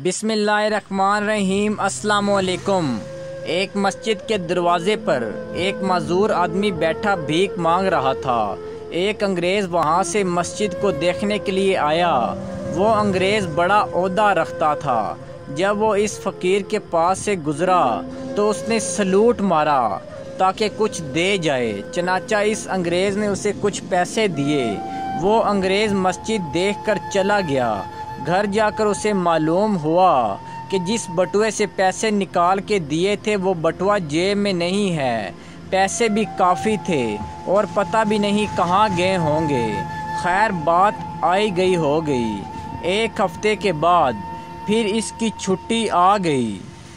बिस्मिल्लाहिर्रहमानिर्रहीम। अस्सलामुअलैकुम। एक मस्जिद के दरवाजे पर एक माजूर आदमी बैठा भीख मांग रहा था। एक अंग्रेज़ वहाँ से मस्जिद को देखने के लिए आया। वो अंग्रेज़ बड़ा ओहदा रखता था। जब वो इस फ़कीर के पास से गुज़रा तो उसने सलूट मारा ताकि कुछ दे जाए। चनाचा इस अंग्रेज़ ने उसे कुछ पैसे दिए। वो अंग्रेज़ मस्जिद देखकर चला गया। घर जाकर उसे मालूम हुआ कि जिस बटुए से पैसे निकाल के दिए थे वो बटुआ जेब में नहीं है। पैसे भी काफ़ी थे और पता भी नहीं कहाँ गए होंगे। खैर बात आई गई हो गई। एक हफ्ते के बाद फिर इसकी छुट्टी आ गई।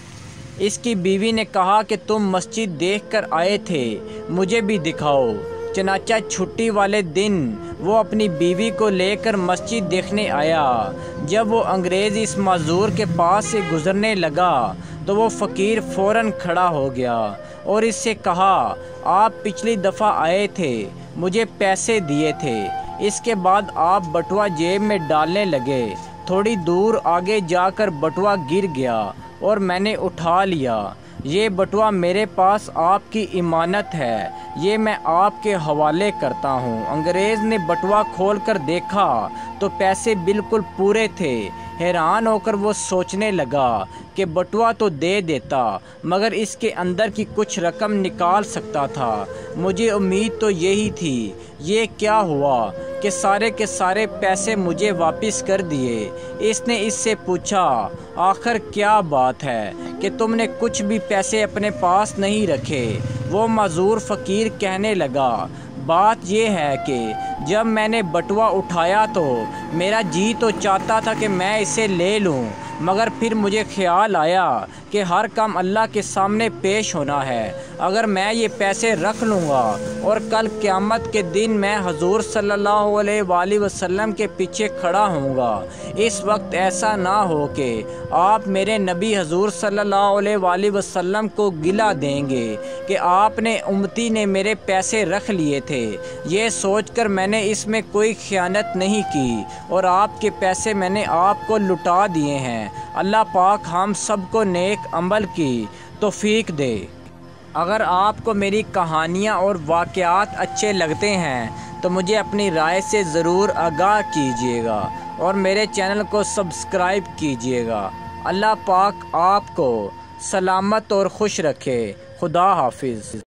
इसकी बीवी ने कहा कि तुम मस्जिद देख कर आए थे, मुझे भी दिखाओ। चनाचा छुट्टी वाले दिन वो अपनी बीवी को लेकर मस्जिद देखने आया। जब वो अंग्रेज़ इस माजूर के पास से गुज़रने लगा तो वो फ़कीर फ़ौरन खड़ा हो गया और इससे कहा, आप पिछली दफ़ा आए थे, मुझे पैसे दिए थे। इसके बाद आप बटुआ जेब में डालने लगे। थोड़ी दूर आगे जाकर बटुआ गिर गया और मैंने उठा लिया। ये बटुआ मेरे पास आपकी इमानत है, ये मैं आपके हवाले करता हूँ। अंग्रेज़ ने बटुआ खोलकर देखा तो पैसे बिल्कुल पूरे थे। हैरान होकर वो सोचने लगा कि बटुआ तो दे देता मगर इसके अंदर की कुछ रकम निकाल सकता था। मुझे उम्मीद तो यही थी। ये क्या हुआ कि सारे के सारे पैसे मुझे वापस कर दिए। इसने इससे पूछा, आखिर क्या बात है कि तुमने कुछ भी पैसे अपने पास नहीं रखे। वो माजूर फ़कीर कहने लगा, बात यह है कि जब मैंने बटुआ उठाया तो मेरा जी तो चाहता था कि मैं इसे ले लूं, मगर फिर मुझे ख्याल आया कि हर काम अल्लाह के सामने पेश होना है। अगर मैं ये पैसे रख लूँगा और कल क़यामत के दिन मैं हजूर सल्लल्लाहु अलैहि वसल्लम के पीछे खड़ा होऊंगा, इस वक्त ऐसा ना हो कि आप मेरे नबी हजूर सल्लल्लाहु अलैहि वसल्लम को गिला देंगे कि आपने उम्मती ने मेरे पैसे रख लिए थे। ये सोचकर मैंने इसमें कोई ख़यानत नहीं की और आपके पैसे मैंने आपको लुटा दिए हैं। अल्लाह पाक हम सबको नेक अमल की तौफीक दे। अगर आपको मेरी कहानियाँ और वाक़यात अच्छे लगते हैं तो मुझे अपनी राय से ज़रूर आगाह कीजिएगा और मेरे चैनल को सब्सक्राइब कीजिएगा। अल्लाह पाक आपको सलामत और खुश रखे। खुदा हाफिज़।